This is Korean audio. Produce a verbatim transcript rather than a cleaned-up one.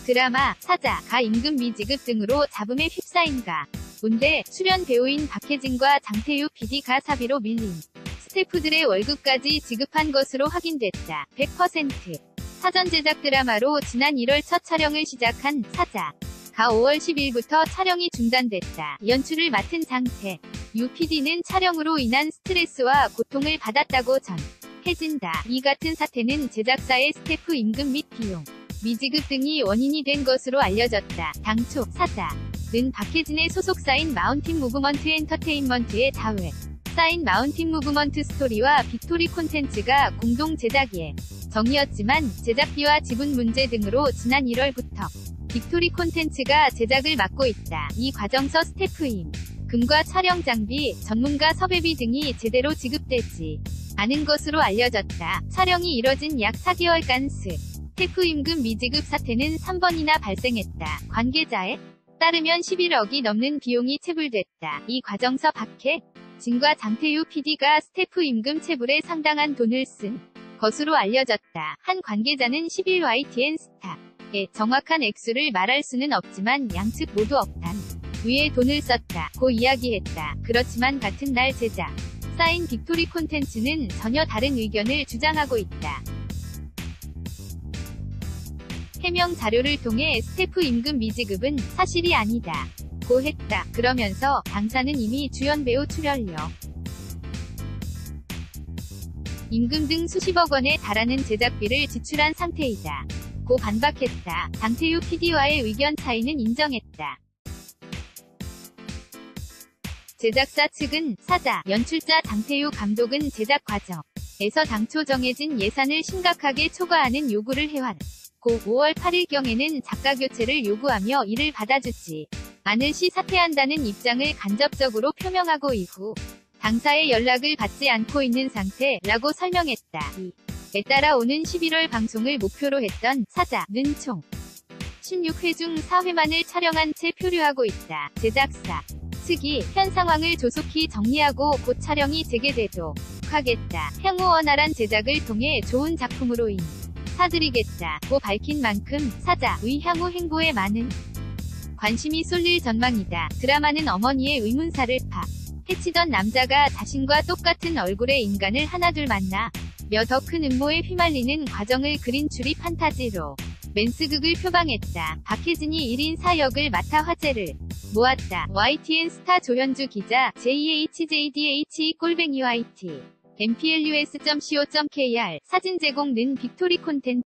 드라마 사자, 가 임금 미지급 등으로 잡음에 휩싸인 가. 본대 출연 배우인 박혜진과 장태유 피디가 사비로 밀린 스태프들의 월급까지 지급한 것으로 확인됐다. 백 퍼센트 사전 제작 드라마로 지난 일월 첫 촬영을 시작한 사자. 가 오월 십일부터 촬영이 중단됐다. 연출을 맡은 장태 유 피디는 촬영으로 인한 스트레스와 고통을 받았다고 전해진다. 이 같은 사태는 제작사의 스태프 임금 및 비용, 미지급 등이 원인이 된 것으로 알려졌다. 당초 사자는 박혜진의 소속사인 마운틴 무브먼트 엔터테인먼트의 자회 사인 마운틴 무브먼트 스토리와 빅토리 콘텐츠가 공동 제작 예정이었지만 제작비와 지분 문제 등으로 지난 일월부터 빅토리 콘텐츠가 제작을 맡고 있다. 이 과정서 스태프 임금과 촬영 장비, 전문가 섭외비 등이 제대로 지급되지 않은 것으로 알려졌다. 촬영이 이뤄진 약 사 개월간 스태프 임금 미지급 사태는 삼 번이나 발생했다. 관계자에 따르면 십일억이 넘는 비용이 체불됐다. 이 과정서 박혜진과 장태유 피디가 스태프 임금 체불에 상당한 돈을 쓴 것으로 알려졌다. 한 관계자는 십일 와이티엔 스타에 정확한 액수를 말할 수는 없지만 양측 모두 억단 위에 돈을 썼다고 이야기했다. 그렇지만 같은 날 제작사인 빅토리 콘텐츠는 전혀 다른 의견을 주장하고 있다. 해명 자료를 통해 스태프 임금 미지급은 사실이 아니다 고 했다. 그러면서 당사는 이미 주연 배우 출연료, 임금 등 수십억 원에 달하는 제작비를 지출한 상태이다 고 반박했다. 장태유 피디와의 의견 차이는 인정했다. 제작사 측은 사자, 연출자 장태유 감독은 제작 과정에서 당초 정해진 예산을 심각하게 초과하는 요구를 해왔고 오월 팔일경에는 작가 교체를 요구하며 이를 받아주지 않을 시 사퇴한다는 입장을 간접적으로 표명하고 이후 당사의 연락을 받지 않고 있는 상태라고 설명했다. 이에 따라 오는 십일월 방송을 목표로 했던 사자는 총 십육 회 중 사 회만을 촬영한 채 표류하고 있다. 제작사 측이 현 상황을 조속히 정리하고 곧 촬영이 재개되도록 하겠다. 향후 원활한 제작을 통해 좋은 작품으로 인사드리겠다고 밝힌 만큼 사자의 향후 행보에 많은 관심이 쏠릴 전망이다. 드라마는 어머니의 의문사를 파헤치던 남자가 자신과 똑같은 얼굴의 인간을 하나둘 만나 며 더 큰 음모에 휘말리는 과정을 그린 추리 판타지로 맨스극을 표방했다. 박혜진이 일 인 사 역을 맡아 화제를 모았다. 와이티엔 스타 조현주 기자 제이에이치제이디에이치 골뱅이 와이티 엠피엘유에스 닷 씨오 닷 케이알 사진 제공는 빅토리 콘텐츠